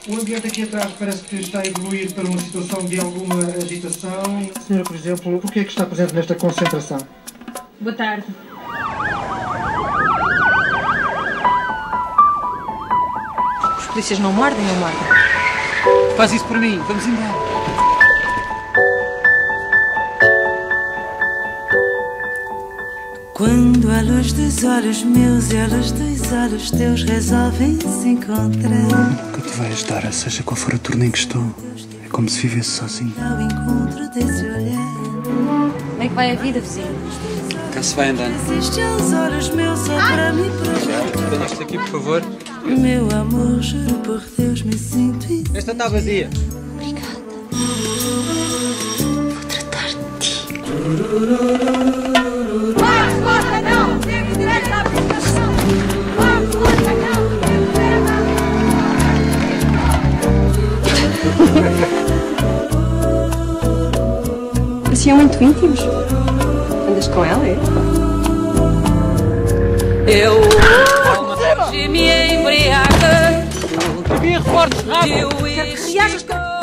O ambiente aqui atrás parece que está a evoluir para uma situação de alguma agitação. Senhora, por exemplo, por que é que está presente nesta concentração? Boa tarde. Os polícias não mordem ou mordem? Faz isso por mim, vamos embora. Quando a luz dos olhos meus e a luz dos olhos teus resolvem se encontrar, O que te vai ajudar, seja qual for a turma em que estou, é como se vivesse sozinho. ao encontro desse olhar, Como é que vai a vida, vizinho? Cá se vai andando. assiste aos olhos meus só para me provar. Tenha isto aqui, por favor. Meu amor, juro por Deus, me sinto isso. Esta está vazia. Obrigada. Vou tratar de ti. Porta não! Temos direito à habitação! Porta não! Temos direito à Pareciam muito íntimos. Andas com ela, é? Eu me embriaga. Havia reforços rápidos. Eu Quero que reajas com...